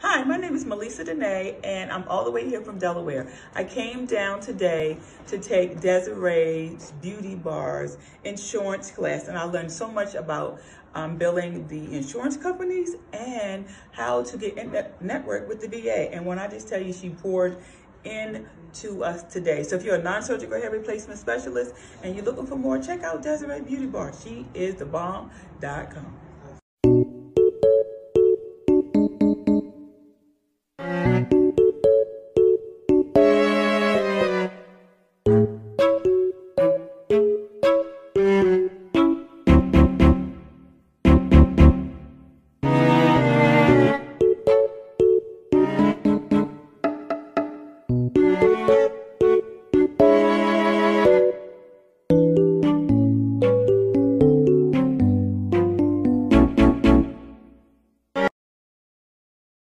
Hi, my name is Melissa Dene, and I'm all the way here from Delaware. I came down today to take Desiree's Beauty Bar's insurance class, and I learned so much about billing the insurance companies and how to get in network with the VA. And when I just tell you, she poured into us today. So if you're a non-surgical hair replacement specialist and you're looking for more, check out Desiree Beauty Bar. She is the bomb.com.